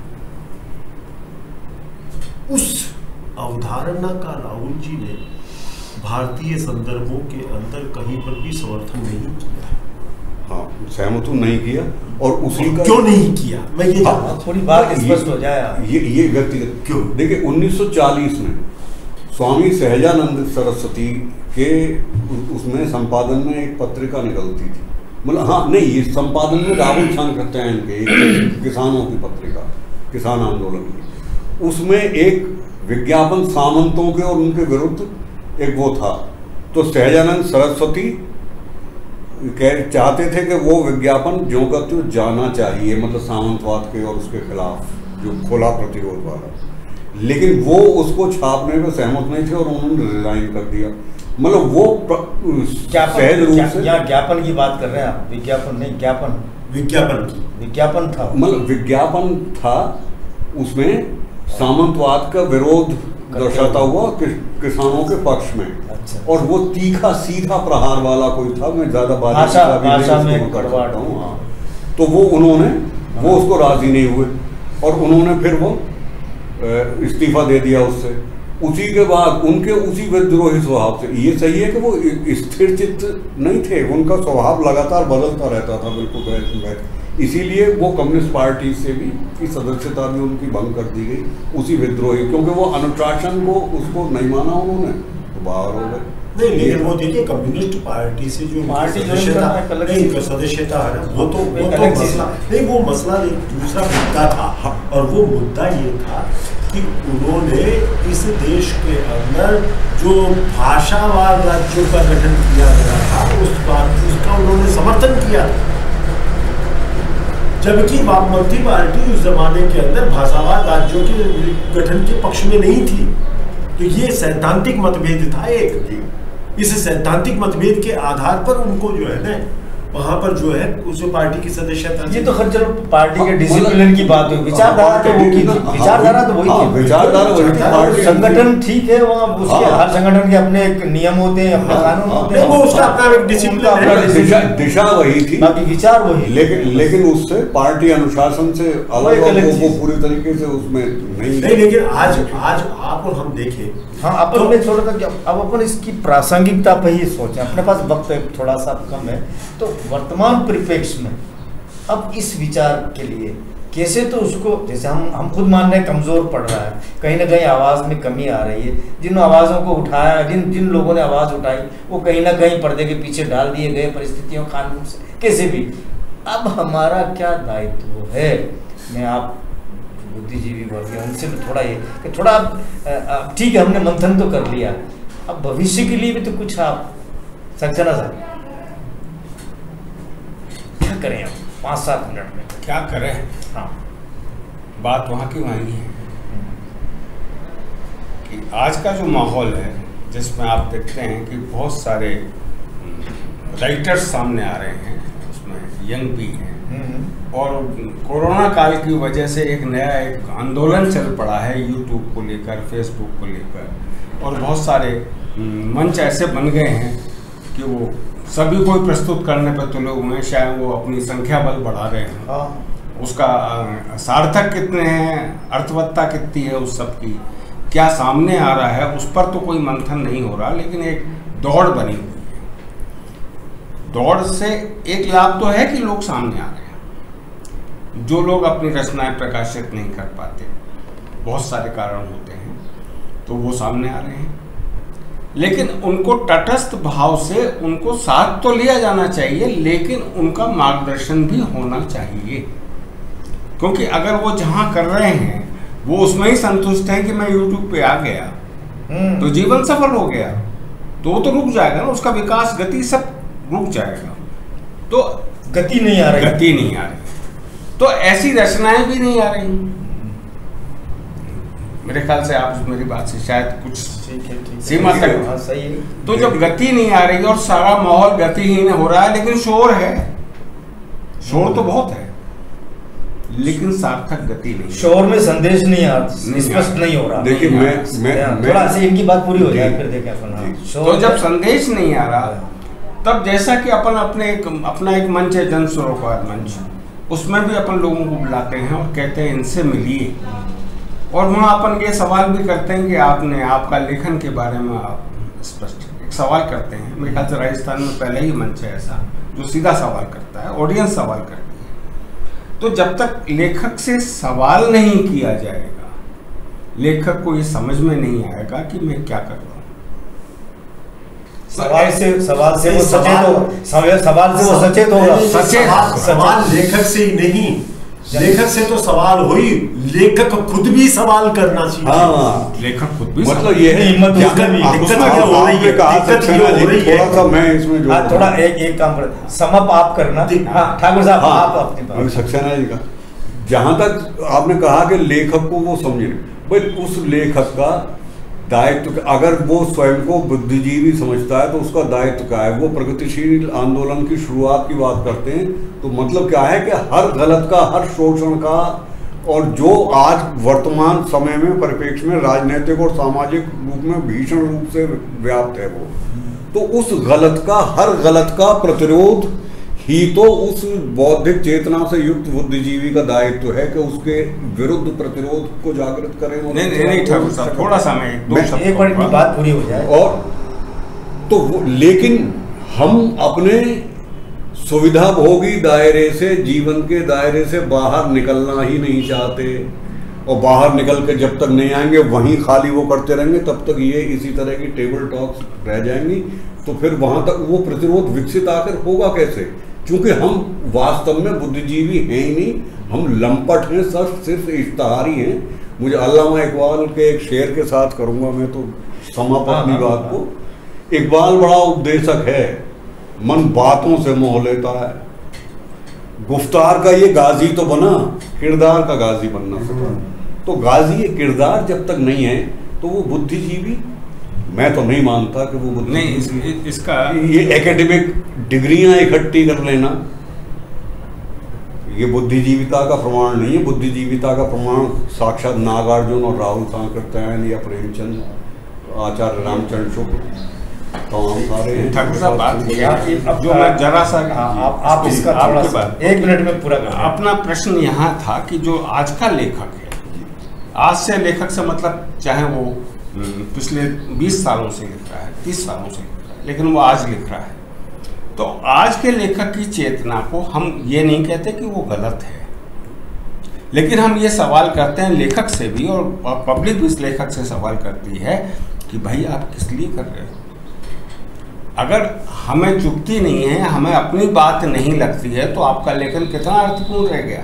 उस अवधारणा का राहुल जी ने भारतीय संदर्भों के अंदर कहीं पर भी समर्थन नहीं किया। हाँ, सहमत नहीं किया, और उसी का क्यों नहीं किया, मैं ये हाँ, थोड़ी बात स्पष्ट हो जाए। ये ये व्यक्तिगत क्यों, देखिए उन्नीस सौ चालीस में स्वामी सहजानंद सरस्वती के उसमें संपादन में एक पत्रिका निकलती थी, मतलब हाँ नहीं, ये संपादन में राहुल सांकृत्यायन के एक किसानों की पत्रिका, किसान आंदोलन की, उसमें एक विज्ञापन सामंतों के और उनके विरुद्ध एक वो था। तो सहजानंद सरस्वती कह चाहते थे कि वो विज्ञापन जो का त्यों जाना चाहिए, मतलब सामंतवाद के और उसके खिलाफ जो खुला प्रतिरोध वाला, लेकिन वो उसको छापने में सहमत नहीं थे और उन्होंने रिजाइन कर दिया। मतलब वो सहज रूप से या ज्ञापन की बात कर रहे हैं आप, विज्ञापन नहीं, ज्ञापन विज्ञापन की विज्ञापन था, मतलब विज्ञापन था, उसमें सामंतवाद का विरोध दर्शाता हुआ कि, किसानों के पक्ष में। अच्छा। और वो तीखा सीधा प्रहार वाला कोई था, मैं ज्यादा बात भाषा भाषा में कर सकता हूँ। तो वो उन्होंने वो उसको राजी नहीं हुए और उन्होंने फिर वो इस्तीफा दे दिया उससे। उसी के बाद उनके उसी विद्रोही स्वभाव से, ये सही है कि वो स्थिर चित्त नहीं थे, उनका स्वभाव लगातार बदलता रहता था, बिल्कुल। इसीलिए वो कम्युनिस्ट पार्टी से भी की सदस्यता भी उनकी भंग कर दी गई, उसी विद्रोही, क्योंकि वो अनुशासन को उसको नहीं माना उन्होंने, तो बाहर हो गए। नहीं, लेकिन वो देखिए कम्युनिस्ट पार्टी से जो सदस्यता नहीं सदस्यता है ना, वो तो वो तो मसला नहीं, वो मसला एक दूसरा मुद्दा था। और वो मुद्दा ये था कि उन्होंने इस देश के अंदर जो भाषावार राज्यों का गठन किया गया था, उस बात उसका उन्होंने समर्थन किया, जबकि वामपंथी पार्टी उस जमाने के अंदर भाषावार राज्यों के गठन के पक्ष में नहीं थी। तो ये सैद्धांतिक मतभेद था एक। इस सैद्धांतिक मतभेद के आधार पर उनको जो है ना वहां पर जो है उस पार्टी की सदस्यता, ये तो खैर चलो पार्टी के डिसिप्लिन की बात हुई, विचारधारा तो वो की थी, विचारधारा तो वही थी, विचारधारा वही थी, संगठन ठीक है, वहाँ उसके हर संगठन के अपने एक नियम होते हैं, अपने कानून होते हैं, वो उसका अपना एक डिसिप्लिन है, दिशा वही थी, बाकी विचार वही। लेकिन लेकिन उससे पार्टी अनुशासन से अलग वो पूरी तरीके से उसमें नहीं। नहीं, लेकिन आज आज आप और हम देखें, हाँ अपन ने थोड़ा सा अब अपन इसकी प्रासंगिकता पर ही सोचें, अपने पास वक्त थोड़ा सा कम है, तो वर्तमान परिप्रेक्ष्य में अब इस विचार के लिए कैसे तो उसको, जैसे हम हम खुद मान रहे हैं कमज़ोर पड़ रहा है, कहीं ना कहीं आवाज़ में कमी आ रही है, जिन आवाज़ों को उठाया, जिन जिन लोगों ने आवाज़ उठाई वो कहीं ना कहीं पर्दे के पीछे डाल दिए गए परिस्थितियों कानून से, कैसे भी। अब हमारा क्या दायित्व है, मैं आप बुद्धिजीवी वर्ग हैं उनसे भी थोड़ा ये कि थोड़ा ठीक है, हमने मंथन तो कर लिया, अब भविष्य के लिए भी तो कुछ आप सक्सेना साहब क्या करें आप पाँच सात मिनट में क्या करें? हाँ, बात वहाँ की वहीं है कि आज का जो माहौल है जिसमें आप देखते हैं कि बहुत सारे राइटर्स सामने आ रहे हैं, उसमें यंग भी हैं, और कोरोना काल की वजह से एक नया एक आंदोलन चल पड़ा है यूट्यूब को लेकर, फेसबुक को लेकर, और बहुत सारे मंच ऐसे बन गए हैं कि वो सभी को प्रस्तुत करने पर तुले हुए हैं, शायद वो अपनी संख्या बल बढ़ा रहे हैं। हाँ, उसका सार्थक कितने हैं, अर्थवत्ता कितनी है, उस सब की क्या सामने आ रहा है, उस पर तो कोई मंथन नहीं हो रहा, लेकिन एक दौड़ बनी हुई है। दौड़ से एक लाभ तो है कि लोग सामने आ रहे हैं। जो लोग अपनी रचनाएं प्रकाशित नहीं कर पाते, बहुत सारे कारण होते हैं, तो वो सामने आ रहे हैं, लेकिन उनको तटस्थ भाव से उनको साथ तो लिया जाना चाहिए, लेकिन उनका मार्गदर्शन भी होना चाहिए। क्योंकि अगर वो जहाँ कर रहे हैं वो उसमें ही संतुष्ट है कि मैं यूट्यूब पे आ गया तो जीवन सफल हो गया, तो वो तो रुक जाएगा ना, उसका विकास गति सब रुक जाएगा। तो गति नहीं आ रही, गति नहीं आ रही, तो ऐसी रचनाएं भी नहीं आ रही। मेरे ख्याल से आप मेरी बात से शायद कुछ सीमा तक, हाँ, सही है। तो जब गति नहीं आ रही और सारा माहौल गतिहीन हो रहा है, लेकिन शोर है, शोर तो बहुत है, लेकिन सार्थक गति नहीं, शोर में संदेश नहीं आ नहीं स्पष्ट नहीं हो रहा। देखिए मैं मैं थोड़ा से इनकी बात पूरी हो जाए फिर देखें अपन। तो जब संदेश नहीं आ रहा, तब जैसा कि अपन अपने एक अपना एक मंच है, जन सरोकार मंच, उसमें भी अपन लोगों को बुलाते हैं और कहते हैं इनसे मिलिए, और वहाँ अपन ये सवाल भी करते हैं कि आपने आपका लेखन के बारे में आप स्पष्ट एक सवाल करते हैं। मेरे ख्याल से राजस्थान में पहले ही मंच है ऐसा जो सीधा सवाल करता है, ऑडियंस सवाल करती है। तो जब तक लेखक से सवाल नहीं किया जाएगा, लेखक को ये समझ में नहीं आएगा कि मैं क्या कर रहा हूँ। सवाल से सवाल से वो सचेत हो, सवाल से वो सचेत होगा। सवाल सवाल लेखक से ही नहीं, लेखक से तो सवाल हुई, लेखक खुद भी सवाल करना सीखे। हाँ, लेखक खुद भी मतलब ये है हिम्मत क्या- उसका भी- आप दिक्कत उसमें क्या हो रही आपने है? कहा दिक्कत सक्सेना ये हो जी, रही है। थोड़ा सा मैं इसमें हाँ, जोड़ थोड़ा एक एक काम कर, समअप आप करना। हाँ, ठाकुर साहब आप अपनी अभी बात। सक्सेना जी का, जहां तक आपने कहा कि लेखक को वो समझे, भाई उस लेखक का दायित्व, अगर वो स्वयं को बुद्धिजीवी समझता है तो उसका दायित्व क्या है। वो प्रगतिशील आंदोलन की शुरुआत की बात करते हैं, तो मतलब क्या है कि हर गलत का, हर शोषण का, और जो आज वर्तमान समय में परिप्रेक्ष्य में राजनीतिक और सामाजिक रूप में भीषण रूप से व्याप्त है वो, तो उस गलत का, हर गलत का प्रतिरोध ही तो उस बौद्धिक चेतना से युक्त बुद्धिजीवी का दायित्व है कि उसके विरुद्ध प्रतिरोध को जागृत करें। नहीं नहीं नहीं ठाकुर साहब, थोड़ा सा मैं एक दो मैं- शब्द एक मिनट की बात पूरी हो जाए। और तो वो, लेकिन हम अपने सुविधा भोगी दायरे से, जीवन के दायरे से बाहर निकलना ही नहीं चाहते, और बाहर निकल के जब तक नहीं आएंगे वहीं खाली वो करते रहेंगे, तब तक ये इसी तरह की टेबल टॉक्स रह जाएंगी। तो फिर वहां तक वो प्रतिरोध विकसित आकर होगा कैसे? क्योंकि हम वास्तव में बुद्धिजीवी हैं ही नहीं, हम लंपट हैं, सर सिर्फ इश्तहारी हैं। मुझे अल्लामा इकबाल के एक शेर के साथ करूंगा मैं तो समापन अपनी बात को। इकबाल बड़ा उपदेशक है, मन बातों से मोह लेता है, गुफ्तार का ये गाजी तो बना, किरदार का गाजी बनना सका। तो गाजी किरदार जब तक नहीं है तो वो बुद्धिजीवी, मैं तो नहीं मानता कि वो बुद्धि नहीं इस, इसका ये एकेडमिक डिग्रियां इकट्ठी कर लेना ये बुद्धिजीविता का प्रमाण नहीं है। बुद्धिजीविता का प्रमाण साक्षात नागार्जुन और राहुल सांकृत्यायन या प्रेमचंद, आचार्य रामचंद्र शुक्ल, तमाम सारे हैं। ठाकुर साहब बात की हाँ, है, अब जो मैं जरा सा हाँ, आप आप इसका थोड़ा आपके सा बाद एक मिनट में पूरा कर। अपना प्रश्न यहाँ था कि जो आज का लेखक है, आज से लेखक से मतलब चाहे वो पिछले बीस सालों से लिख रहा है, तीस सालों से लिख रहा है, लेकिन वो आज लिख रहा है, तो आज के लेखक की चेतना को हम ये नहीं कहते कि वो गलत है, लेकिन हम ये सवाल करते हैं लेखक से भी, और पब्लिक भी इस लेखक से सवाल करती है कि भाई आप किस लिए कर रहे हो? अगर हमें चुभती नहीं है, हमें अपनी बात नहीं लगती है, तो आपका लेखन कितना अर्थपूर्ण रह गया?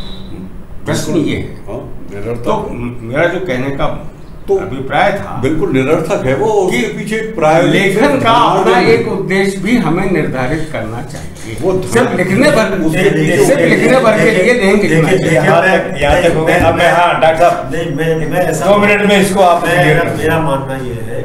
प्रश्न ये है। तो मेरा जो कहने का तो अभिप्राय था, बिल्कुल निरर्थक है वो, कि उसके पीछे प्रायोगिक लेखन का अपना एक उद्देश्य भी हमें निर्धारित करना चाहिए। वो सिर्फ लिखने भर सिर्फ लिखने भर के लिए नहीं लिखना चाहिए। यहाँ तक हो गया। अब मैं, हाँ डॉक्टर साहब, नहीं मैं मैं ऐसा दो मिनट में इसको आप मेरा, मेरा मानना ये है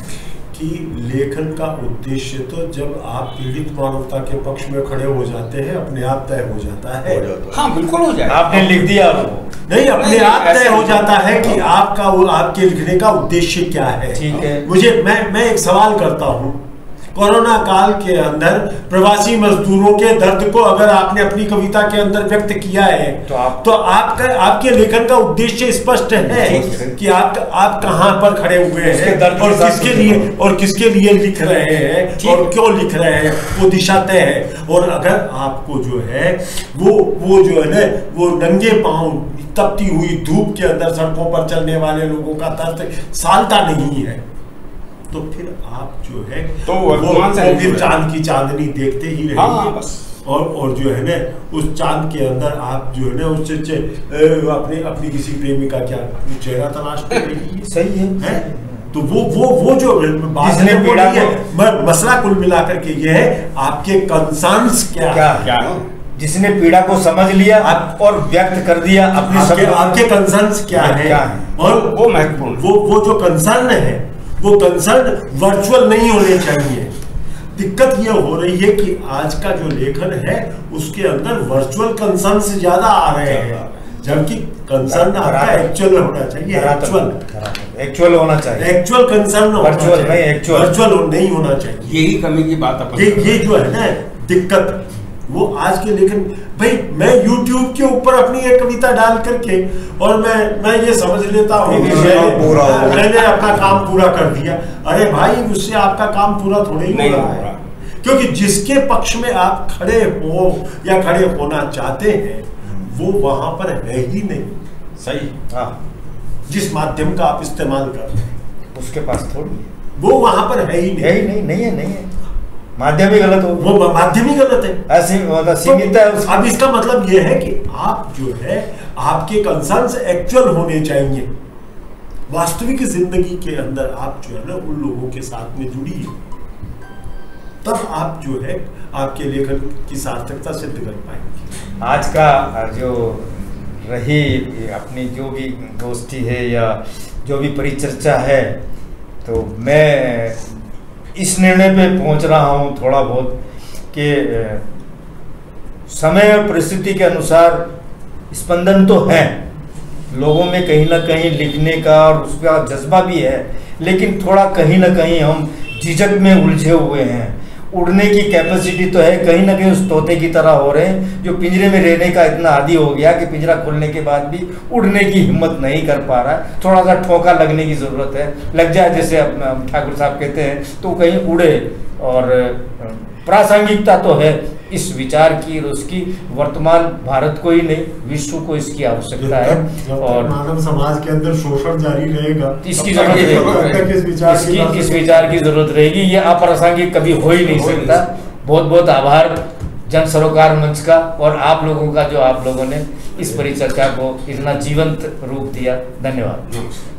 कि लेखन का उद्देश्य तो जब आप पीड़ित मानवता के पक्ष में खड़े हो जाते हैं अपने आप तय हो जाता है। हाँ बिल्कुल हो जाए। आपने लिख दिया वो, नहीं अपने आप तय हो जाता है कि आपका वो आपके लिखने का उद्देश्य क्या है। ठीक है। मुझे मैं मैं एक सवाल करता हूँ, कोरोना काल के अंदर प्रवासी मजदूरों के दर्द को अगर आपने अपनी कविता के अंदर व्यक्त किया है तो आप तो आपका आपके लेखन का उद्देश्य स्पष्ट है कि आप आप कहां पर खड़े हुए हैं और किसके लिए और किसके लिए लिख रहे हैं और क्यों लिख रहे हैं, वो दिशा तय है। और अगर आपको जो है वो वो जो है ना वो नंगे पांव तपती हुई धूप के अंदर सड़कों पर चलने वाले लोगों का दर्द सालता नहीं है, तो फिर आप जो है तो वो, वर्तमान से वो फिर चांद की चांदनी देखते ही रहेंगे। हाँ, बस। और और जो है ना उस चांद के अंदर आप जो है ना उस अपने अपनी किसी प्रेमिका क्या चेहरा तलाशते रहिए। सही है, है? तो वो वो वो जो बात जिसने है वो पीड़ा नहीं है। मसला कुल मिलाकर के ये है आपके कंसर्न्स क्या क्या है? क्या जिसने पीड़ा को समझ लिया आप और व्यक्त कर दिया अपने आपके शब्दों में। आपके कंसर्न्स क्या है? क्या है? और वो महत्वपूर्ण वो वो जो कंसर्न है वो कंसर्न वर्चुअल नहीं होने चाहिए। दिक्कत ये हो रही है कि आज का जो लेखन है उसके अंदर वर्चुअल कंसर्न से ज्यादा आ रहे हैं, जबकि कंसर्न आपका एक्चुअल होना चाहिए। एक्चुअल एक्चुअल होना चाहिए। एक्चुअल कंसर्न वर्चुअल नहीं, एक्चुअल वर्चुअल नहीं होना चाहिए। यही कमी की बात अपन ये ये जो है ना दिक्कत, वो आज के लेखन भाई मैं YouTube के ऊपर अपनी एक कविता डाल करके और मैं मैं ये समझ लेता हूँ कि मैंने, मैंने अपना काम पूरा कर दिया। अरे भाई उससे आपका काम पूरा थोड़ा ही हो रहा है, क्योंकि जिसके पक्ष में आप खड़े हो या खड़े होना चाहते हैं वो वहां पर है ही नहीं। सही। हाँ, जिस माध्यम का आप इस्तेमाल कर रहे हैं उसके पास थोड़ी वो वहां पर है ही नहीं। है ही नहीं, नहीं है, नहीं है, माध्यम ही गलत हो, वो माध्यम ही गलत है, ऐसी मतलब सीमित है। तो अब इसका मतलब ये है कि आप जो है आपके कंसर्न्स एक्चुअल होने चाहिए। वास्तविक जिंदगी के अंदर आप जो है ना उन लोगों के साथ में जुड़िए, तब आप जो है आपके लेखन की सार्थकता सिद्ध कर पाएंगे। आज का जो रही अपनी जो भी गोष्ठी है या जो भी परिचर्चा है, तो मैं इस निर्णय पे पहुंच रहा हूं थोड़ा बहुत कि समय और परिस्थिति के अनुसार स्पंदन तो है लोगों में, कहीं ना कहीं लिखने का और उसका जज्बा भी है, लेकिन थोड़ा कहीं ना कहीं हम झिझक में उलझे हुए हैं। उड़ने की कैपेसिटी तो है, कहीं ना कहीं उस तोते की तरह हो रहे हैं जो पिंजरे में रहने का इतना आदी हो गया कि पिंजरा खोलने के बाद भी उड़ने की हिम्मत नहीं कर पा रहा है। थोड़ा सा ठोका लगने की ज़रूरत है, लग जाए जैसे ठाकुर साहब कहते हैं तो कहीं उड़े। और प्रासंगिकता तो है इस विचार की और उसकी, वर्तमान भारत को ही नहीं विश्व को इसकी आवश्यकता है। और मानव समाज के अंदर शोषण जारी रहेगा, इसकी जरूरत रहेगी, इस विचार इसकी इस विचार की जरूरत रहेगी। ये अप्रासंगिक कभी हो ही नहीं सकता। बहुत बहुत आभार जन सरोकार मंच का और आप लोगों का, जो आप लोगों ने इस परिचर्चा को इतना जीवंत रूप दिया। धन्यवाद।